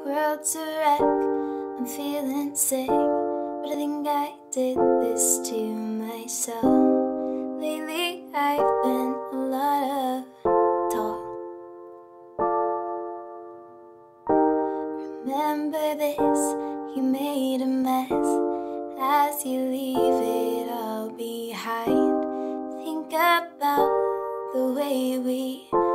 world's a wreck, I'm feeling sick, but I think I did this to myself. Lately I've been a lot of talk. Remember this, you made a mess as you leave it all behind. Think about the way we